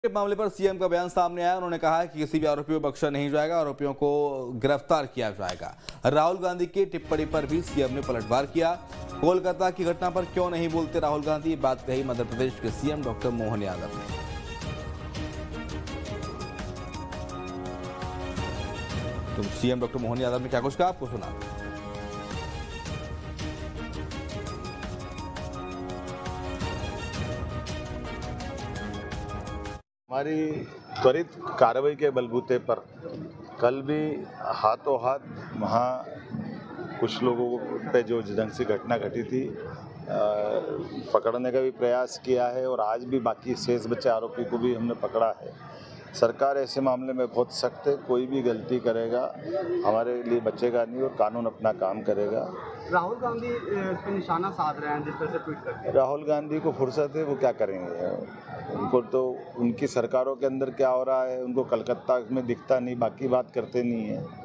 मामले पर सीएम का बयान सामने आया। उन्होंने कहा कि किसी भी आरोपी को बख्शा नहीं जाएगा, आरोपियों को गिरफ्तार किया जाएगा। राहुल गांधी की टिप्पणी पर भी सीएम ने पलटवार किया। कोलकाता की घटना पर क्यों नहीं बोलते राहुल गांधी, ये बात कही मध्य प्रदेश के सीएम डॉक्टर मोहन यादव ने। तो सीएम डॉक्टर मोहन यादव ने क्या कुछ कहा, आपको सुना। हमारी त्वरित कार्रवाई के बलबूते पर कल भी हाथों हाथ वहाँ कुछ लोगों पे जो ढंग से घटना घटी थी पकड़ने का भी प्रयास किया है और आज भी बाकी शेष बचे आरोपी को भी हमने पकड़ा है। सरकार ऐसे मामले में बहुत सख्त है, कोई भी गलती करेगा हमारे लिए बचेगा नहीं और कानून अपना काम करेगा। राहुल गांधी इस पर निशाना साध रहे हैं, जिस तरह से ट्वीट करते हैं। राहुल गांधी को फुर्सत है, वो क्या करेंगे? उनको तो उनकी सरकारों के अंदर क्या हो रहा है उनको कलकत्ता में दिखता नहीं, बाकी बात करते नहीं है।